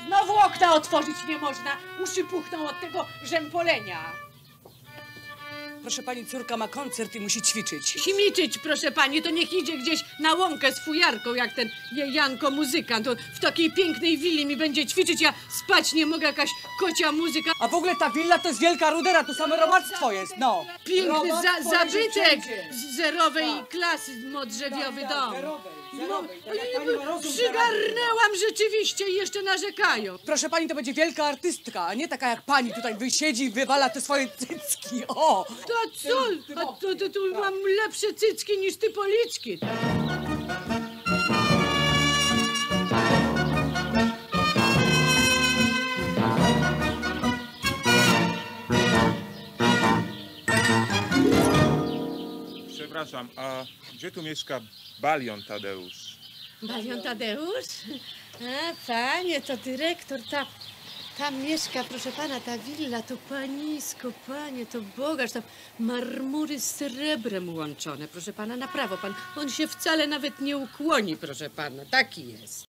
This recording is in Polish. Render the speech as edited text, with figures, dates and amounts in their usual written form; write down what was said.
Znowu okna otworzyć nie można. Uszy puchną od tego rzępolenia. Proszę pani, córka ma koncert i musi ćwiczyć. Ćwiczyć, proszę pani, to niech idzie gdzieś na łąkę z fujarką, jak ten Janko muzykant. To w takiej pięknej willi mi będzie ćwiczyć, ja spać nie mogę, jakaś kocia muzyka. A w ogóle ta willa to jest wielka rudera, tu same robactwo jest, no. Piękny Robactwo zabytek wszędzie. z zerowej Tak. klasy, modrzewiowy Tak, dom. zerowej. No, Tak jak pani ma rozum, przygarnęłam rzeczywiście i jeszcze narzekają. Proszę pani, to będzie wielka artystka, a nie taka jak pani tutaj wysiedzi i wywala te swoje cycki. O! To co? A to mam lepsze cycki niż ty policzki. Przepraszam, a gdzie tu mieszka Balion Tadeusz? Balion Tadeusz? A, panie, to dyrektor, tam mieszka, proszę pana, ta willa, to panisko, panie, to bogacz, tam marmury z srebrem łączone, proszę pana, na prawo pan, on się wcale nawet nie ukłoni, proszę pana, taki jest.